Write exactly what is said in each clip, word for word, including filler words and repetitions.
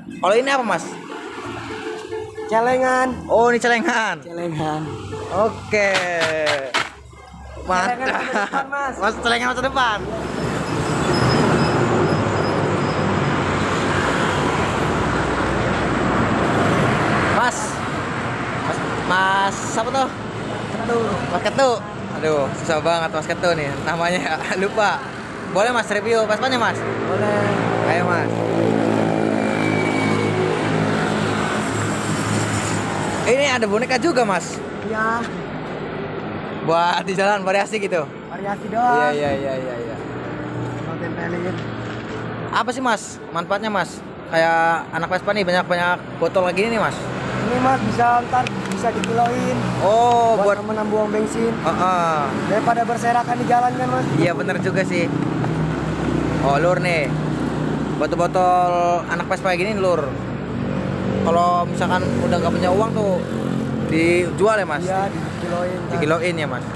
Kalau ini apa mas? Celengan. Oh ini celengan. Celengan. Oke. Mas, Celengan masa depan, Mas. Mas celengan masa depan. Mas, mas, mas, apa tuh? Ketu. Mas Ketu. Aduh, susah banget Mas Ketu nih. Namanya lupa. Boleh Mas review Vespanya Mas? Boleh. Ayo Mas. Ini ada boneka juga Mas. Iya. Buat di jalan variasi gitu. Variasi Iya doang. iya iya iya. iya. Mau tempelin. Apa sih Mas manfaatnya Mas? Kayak anak Vespa nih banyak-banyak botol lagi nih Mas. Ini Mas bisa ntar bisa dikiloin. Oh buat buat. temen buang bensin. Heeh. Daripada berserakan di jalan kan Mas. Iya bener juga sih. Oh lur nih. Botol-botol anak Vespa kayak gini lur. Kalau misalkan udah nggak punya uang tuh dijual ya Mas? Iya dikiloin. Kan. Dikiloin ya Mas.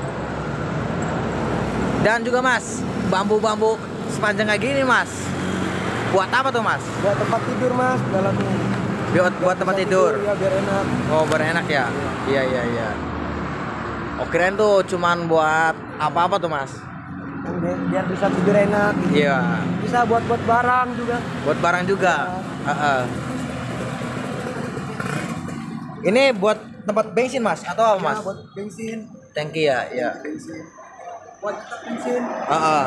Dan juga Mas, bambu-bambu sepanjang kayak gini Mas. Buat apa tuh Mas? Buat tempat tidur Mas dalamnya. Buat, buat tempat tidur. Ya biar enak. Oh, biar enak ya? Iya, iya, iya. Oh, kirain tuh cuman buat apa-apa tuh, Mas? Yang biar, biar bisa tidur enak. Gitu. Iya. Bisa buat buat barang juga. Buat barang juga. Ya. Heeh. Ini buat tempat bensin, Mas, atau apa, Mas? Ya, buat bensin. Tangki ya, iya. Bensin. Buat tetap bensin. Heeh.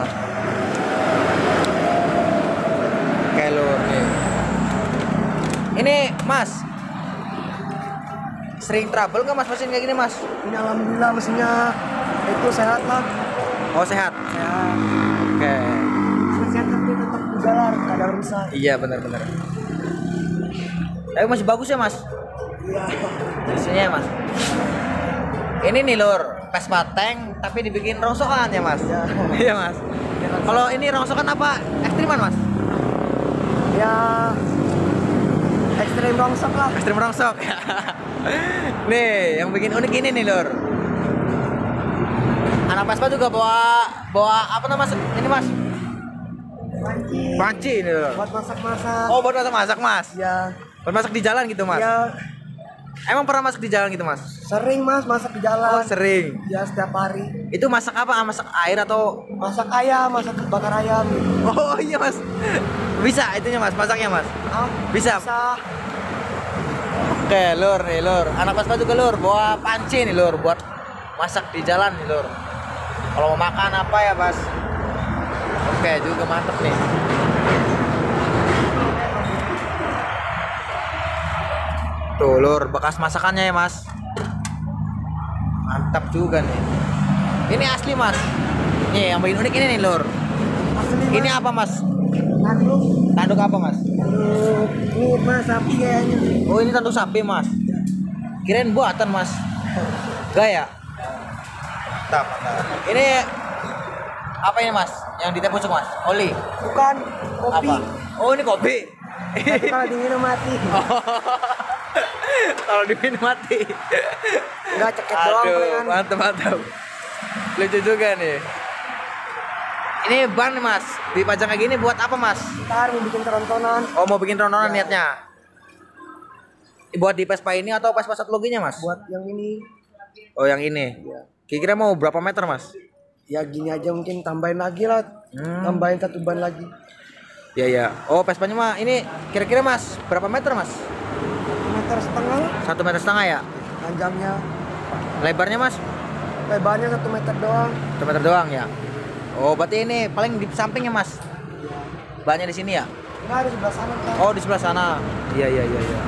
Oke, lur nih. Ini, Mas. Sering trouble nggak Mas mesin kayak gini, Mas? Ini alhamdulillah mesinnya itu sehat lah. Oh, sehat. Sehat. Oke. Sehat tapi tetap ujalar, kadang rusak. Iya, benar-benar. Tapi masih bagus ya, Mas? Iya. Mesinnya ya, Mas. Ini nih, lur, Vespa tank tapi dibikin rongsokan ya, Mas? Iya. Iya, Mas. Kalau ini rongsokan apa? Ekstriman, Mas? Ya ekstrim rongsok lah. Ekstrim rongsok. Nih, yang bikin unik ini nih, lur. Anak Vespa juga bawa bawa apa namanya, Mas? Ini, Mas. Panci. Panci ini, lur. Buat masak-masak. Oh, buat masak-masak, Mas. Ya. Buat masak di jalan gitu, Mas. Ya Emang pernah masak di jalan gitu, Mas? sering Mas masak di jalan. Oh, sering. Ya setiap hari. Itu masak apa? Masak air atau Masak ayam, masak bakar ayam. Oh iya Mas, bisa itunya Mas, masaknya Mas, Ah, bisa. bisa. Oke lur nih lur, anak Vespa juga lur, bawa panci nih lur, buat masak di jalan nih lur. Kalau mau makan apa ya Mas? Oke juga mantep nih. Tuh lur, bekas masakannya ya Mas. Mantap juga nih. Ini asli Mas. Nih yang bikin unik ini nih lur. Asli, Ini Mas. apa Mas? Tanduk. Tanduk apa Mas? Tanduk ini Mas sapi kayaknya. Oh ini tanduk sapi Mas. Kirain buatan Mas. Gaya. Mantap, mantap. Ini apa ini Mas? Yang di pucuk Mas? Oli. Bukan kopi. Apa? Oh ini kopi. Tapi kalau diminum mati. Kalau diminum mati. Enggak ceket doang Aduh, kan. mantap mantap. Lucu juga nih. Ini ban nih Mas, dipajang kayak gini buat apa Mas? Ntar mau bikin kerontonan. Oh mau bikin rontonan Ya. niatnya? Buat di Vespa ini atau Vespa satu loginya Mas? Buat yang ini. Oh yang ini. Ya. Kira-kira mau berapa meter Mas? Ya gini aja mungkin tambahin lagi lah. Hmm. Tambahin satu ban lagi. Ya ya. Oh Vespanya mah ini kira-kira Mas berapa meter Mas? Satu meter setengah lah. Satu meter setengah ya. Panjangnya. Lebarnya Mas? Lebarnya satu meter doang. Satu meter doang ya. Oh berarti ini paling di sampingnya Mas. Bannya di sini ya? Enggak ada sebelah sana kan. Oh di sebelah sana. Iya iya iya. iya.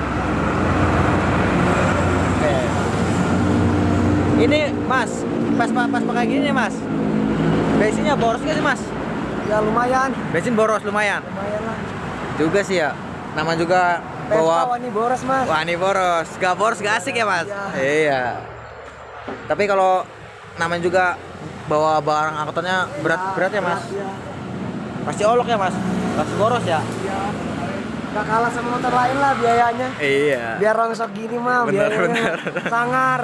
Oke. Ini Mas, Vespa Vespa kayak gini nih Mas. Bensinnya boros gak sih Mas? Ya lumayan. Bensin boros lumayan. Lumayan lah. Juga sih ya. Nama juga Vespa bawa wani boros Mas. wah ini boros. Gak boros gak asik ya Mas? Iya. Iya. Tapi kalau namanya juga bawa barang angkutannya berat-berat ya Mas? berat, ya. Pasti olok ya Mas? Pasti boros ya? Iya. Gak kalah sama motor lain lah biayanya. Iya. Biar rongsok gini mah Bener, biayanya bener. sangar.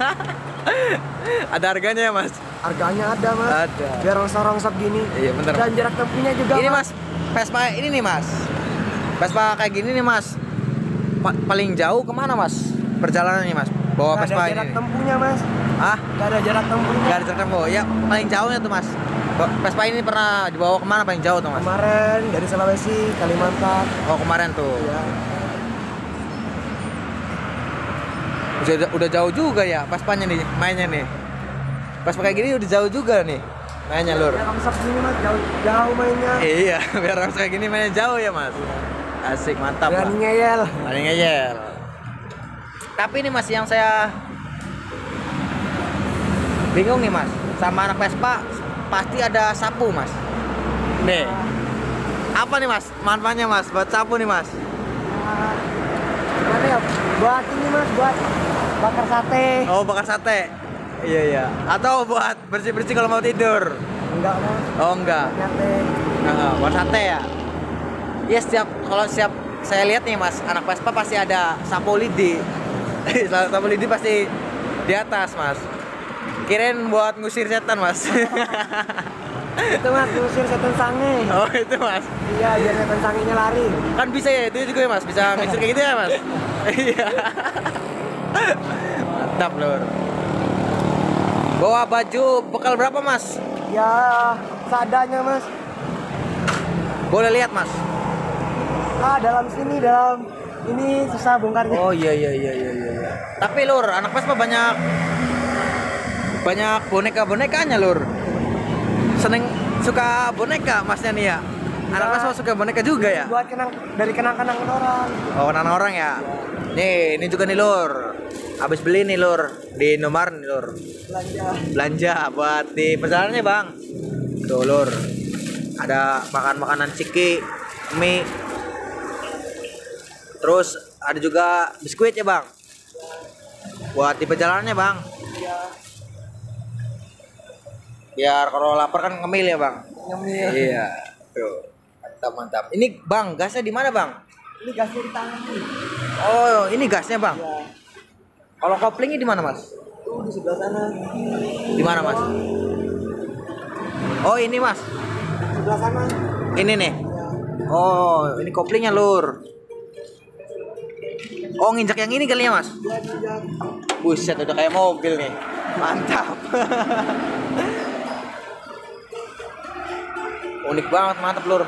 Ada harganya ya Mas? Harganya ada Mas. Ada. Biar rongsok-rongsok gini. Iya bener. Dan jarak tempuhnya juga Ini Mas, Vespa ini nih Mas. Vespa kayak gini nih mas, pa- paling jauh kemana mas perjalanannya mas? Bawa Gak Vespa ada jarak ini? tempuhnya mas. Ah, Gak ada jarak tempuhnya. nggak ada jarak tempuh. Ya paling jauhnya tuh mas. Ba- Vespa ini pernah dibawa kemana paling jauh tuh mas? Kemarin dari Sulawesi, Kalimantan. Oh kemarin tuh. Ya. Udah, udah jauh juga ya Vespanya nih mainnya nih. Vespa kayak gini udah jauh juga nih mainnya lur. Ya konsep gini mas, jauh, jauh mainnya. Iya, biar orang kayak gini mainnya jauh ya mas. Asik, mantap Berani lah. ngeyel. Paling ngeyel. Tapi ini mas yang saya bingung nih mas, sama anak Vespa pasti ada sapu mas. Nih, apa nih mas manfaatnya mas buat sapu nih mas? Nah, gimana ya? Buat ini mas, buat bakar sate. Oh bakar sate. Iya iya. Atau buat bersih bersih kalau mau tidur? Enggak mas, Oh enggak. sate. Nah, buat sate ya. Iya setiap kalau setiap saya lihat nih mas anak Vespa pasti ada sapu lidi. Sapu lidi pasti di atas mas. Kirain buat ngusir setan mas. Itu mas, ngusir setan sange. Oh itu mas. Iya, biar setan sangenya lari. Kan bisa ya itu juga ya mas, bisa ngusir kayak gitu ya mas. Iya. Mantap lur. Bawa baju bekal berapa mas? Ya, seadanya mas. Boleh lihat mas. Ah, dalam sini, dalam ini susah bongkarnya. Oh iya iya iya iya iya. Tapi lur, anak Vespa banyak banyak boneka-bonekanya lur. Seneng suka boneka masnya nih ya. Anak Vespa suka boneka juga ya. Buat kenang dari kenang-kenang orang. Oh, anak orang ya. Nih, ini juga nih lur. Habis beli nih lur di Indomaret nih lur. Belanja. Belanja buat di perjalanannya bang. Tuh lur. Ada makan makanan ciki, mie. Terus ada juga biskuit ya bang. Buat di perjalanannya bang. Iya. Biar kalau lapar kan ngemil ya bang. Nyemil. Iya. Tuh. Mantap mantap. Ini bang gasnya di mana bang? Ini gasnya di tangan nih. Oh ini gasnya bang. Ya. Kalau koplingnya di mana mas? Tuh di sebelah sana. Di mana mas? Oh ini mas. Sebelah sana. Ini nih. Ya. Oh ini koplingnya lur. Oh nginjak yang ini kali ya mas? Ya, ya. Buset udah kayak mobil nih. Mantap. Unik banget, mantap lur.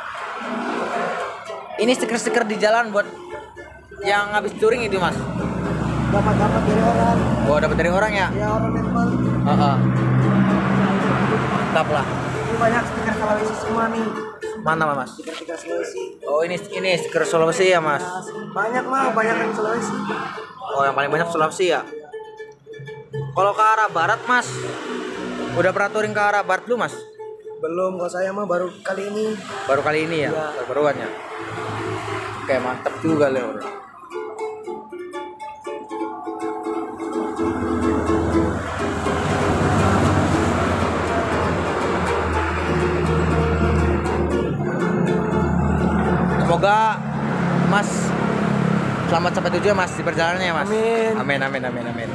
Ini stiker-stiker di jalan buat yang habis touring itu mas. Dapat-dapat dari orang. Oh dapat dari orang ya? Ya orang memang. Heeh. Mantap lah. Ini banyak stiker Sulawesi semua nih. Mana mas? Stiker-stiker Sulawesi. Oh ini ini stiker Sulawesi ya mas. Ya, banyak mah, banyak yang Sulawesi. Oh yang paling banyak Sulawesi ya. Kalau ke arah barat mas, udah pernah touring ke arah barat dulu mas? Belum, kalau saya mah baru kali ini. Baru kali ini ya, Ya. baru-baruan ya. Oke mantap juga lur. Semoga mas selamat sampai tujuan mas di perjalanannya mas. Amin. Amin amin amin amin.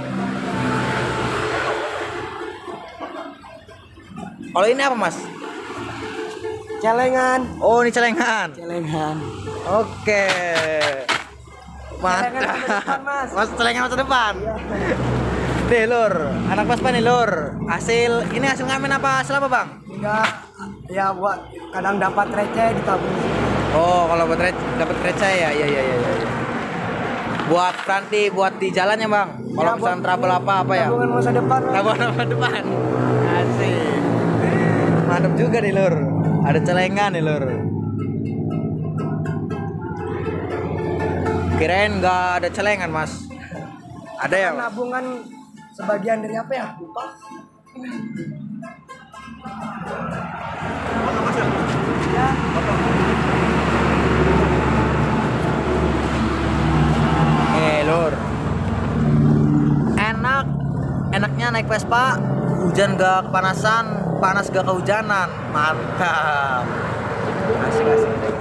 Kalau ini apa mas? Celengan. Oh ini celengan. Celengan. Oke. Celengan Mantap. masa depan, Mas. Mas celengan masa depan. Iya. Nih lur, anak Vespa nih lur. Hasil ini hasil ngamen apa hasil apa bang? Enggak, ya buat kadang dapat receh ditabung. Oh kalau buat re dapat receh ya, iya iya iya. iya. Buat nanti buat di jalannya bang. Kalau Ya, misalnya buat trouble apa apa ya? Tabungan masa depan. Mas. Tabungan masa depan. Asik. Mantap juga nih lur. Ada celengan nih lur. Kirain nggak ada celengan mas. Ada ya mas? Nabungan sebagian dari apa ya? Lupa. Ya. Eh lur, enak, enaknya naik Vespa, hujan gak kepanasan, panas gak kehujanan, mantap, asik asik.